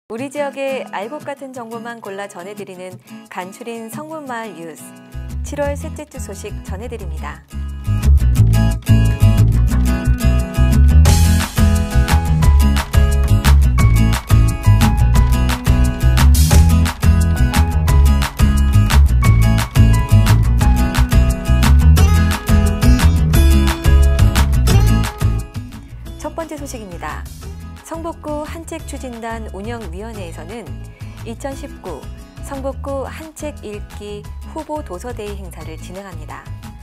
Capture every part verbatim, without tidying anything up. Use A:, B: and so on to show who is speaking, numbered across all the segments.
A: 우리 지역의 알 것 같은 정보만 골라 전해드리는 간추린 성북마을 뉴스. 칠월 셋째 주 소식 전해드립니다. 첫 번째 소식입니다. 성북구 한책추진단 운영위원회에서는 이천십구 성북구 한책 읽기 후보 도서데이 행사를 진행합니다.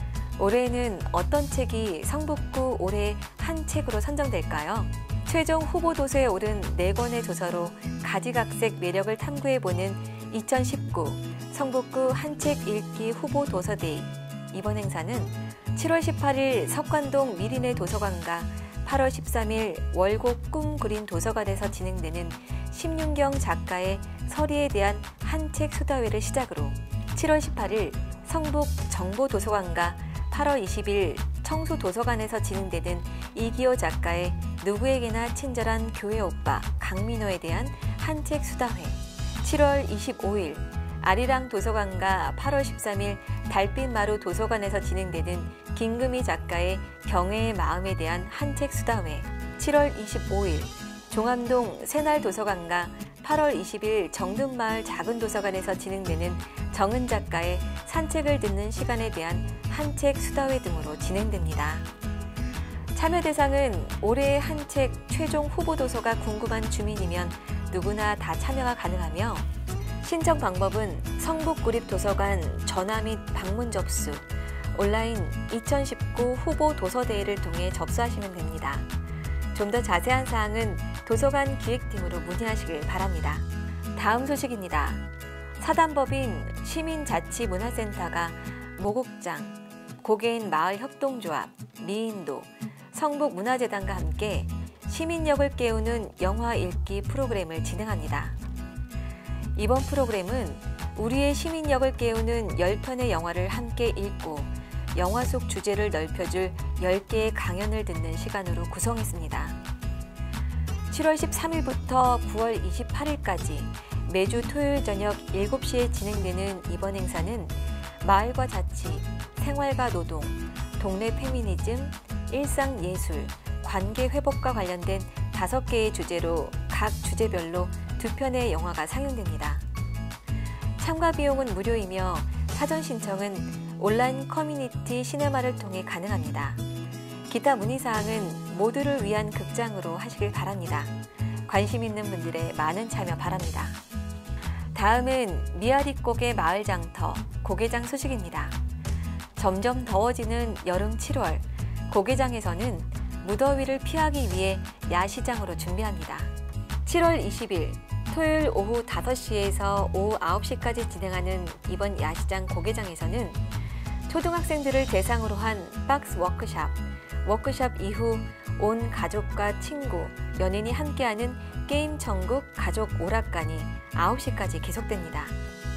A: 올해는 어떤 책이 성북구 올해 한 책으로 선정될까요? 최종 후보 도서에 오른 네 권의 도서로 가지각색 매력을 탐구해보는 이천십구 성북구 한책 읽기 후보 도서데이. 이번 행사는 칠월 십팔일 석관동 미리네 도서관과 팔월 십삼일 월곡 꿈그린 도서관에서 진행되는 심윤경 작가의 서리에 대한 한책 수다회를 시작으로 칠월 십팔일 성북 정보도서관과 팔월 이십일 청수도서관에서 진행되는 이기호 작가의 누구에게나 친절한 교회 오빠 강민호에 대한 한책 수다회, 칠월 이십오일 아리랑 도서관과 팔월 십삼일 달빛마루 도서관에서 진행되는 김금희 작가의 경애의 마음에 대한 한책 수다회, 칠월 이십오일 종암동 새날 도서관과 팔월 이십일 정든마을 작은 도서관에서 진행되는 정은 작가의 산책을 듣는 시간에 대한 한책 수다회 등으로 진행됩니다. 참여 대상은 올해의 한책 최종 후보 도서가 궁금한 주민이면 누구나 다 참여가 가능하며 신청 방법은 성북구립도서관 전화 및 방문 접수, 온라인 이천십구 후보 도서대회를 통해 접수하시면 됩니다. 좀 더 자세한 사항은 도서관 기획팀으로 문의하시길 바랍니다. 다음 소식입니다. 사단법인 시민자치문화센터가 모곡장, 고개인 마을협동조합, 미인도, 성북문화재단과 함께 시민력을 깨우는 영화 읽기 프로그램을 진행합니다. 이번 프로그램은 우리의 시민력을 깨우는 열 편의 영화를 함께 읽고 영화 속 주제를 넓혀줄 열 개의 강연을 듣는 시간으로 구성했습니다. 칠월 십삼일부터 구월 이십팔일까지 매주 토요일 저녁 일곱 시에 진행되는 이번 행사는 마을과 자치, 생활과 노동, 동네 페미니즘, 일상예술, 관계회복과 관련된 다섯 개의 주제로 각 주제별로 두 편의 영화가 상영됩니다. 참가 비용은 무료이며 사전 신청은 온라인 커뮤니티 시네마를 통해 가능합니다. 기타 문의사항은 모두를 위한 극장으로 하시길 바랍니다. 관심 있는 분들의 많은 참여 바랍니다. 다음은 미아리곡의 마을장터, 고개장 소식입니다. 점점 더워지는 여름 칠월, 고개장에서는 무더위를 피하기 위해 야시장으로 준비합니다. 칠월 이십일 토요일 오후 다섯 시에서 오후 아홉 시까지 진행하는 이번 야시장 고개장에서는 초등학생들을 대상으로 한 박스 워크샵, 워크샵 이후 온 가족과 친구, 연인이 함께하는 게임 천국 가족 오락관이 아홉 시까지 계속됩니다.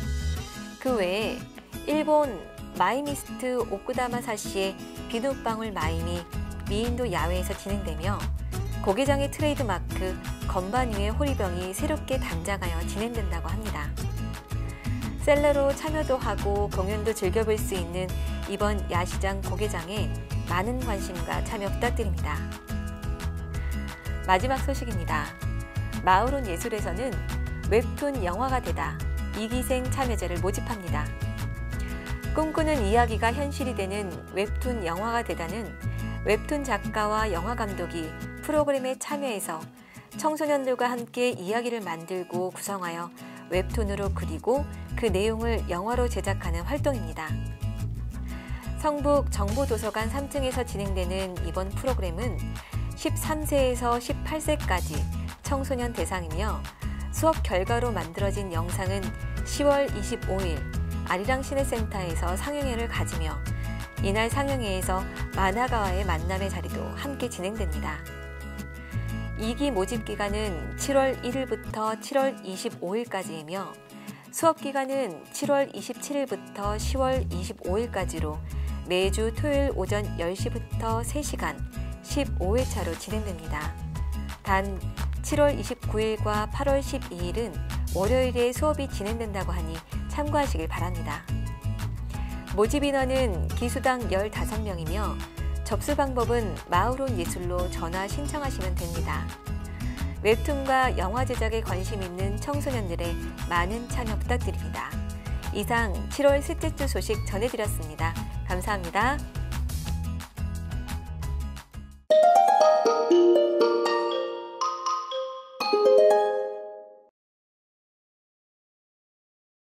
A: 그 외에 일본 마이미스트 오쿠다마사시의 비눗방울 마임이 미인도 야외에서 진행되며 고개장의 트레이드마크 건반 위의 호리병이 새롭게 단장하여 진행된다고 합니다. 셀러로 참여도 하고 공연도 즐겨볼 수 있는 이번 야시장 고개장에 많은 관심과 참여 부탁드립니다. 마지막 소식입니다. 마을온 예술에서는 웹툰 영화가 되다 이기생 참여자를 모집합니다. 꿈꾸는 이야기가 현실이 되는 웹툰 영화가 되다는 웹툰 작가와 영화 감독이 프로그램에 참여해서 청소년들과 함께 이야기를 만들고 구성하여 웹툰으로 그리고 그 내용을 영화로 제작하는 활동입니다. 성북 정보도서관 삼 층에서 진행되는 이번 프로그램은 십삼 세에서 십팔 세까지 청소년 대상이며 수업 결과로 만들어진 영상은 시월 이십오일 아리랑 시내센터에서 상영회를 가지며 이날 상영회에서 만화가와의 만남의 자리도 함께 진행됩니다. 이 기 모집 기간은 칠월 일일부터 칠월 이십오일까지이며 수업 기간은 칠월 이십칠일부터 시월 이십오일까지로 매주 토요일 오전 열 시부터 세 시간 십오 회차로 진행됩니다. 단 칠월 이십구일과 팔월 십이일은 월요일에 수업이 진행된다고 하니 참고하시길 바랍니다. 모집 인원은 기수당 열다섯 명이며 접수 방법은 마을온 예술로 전화 신청하시면 됩니다. 웹툰과 영화 제작에 관심 있는 청소년들의 많은 참여 부탁드립니다. 이상 칠월 셋째 주 소식 전해드렸습니다. 감사합니다.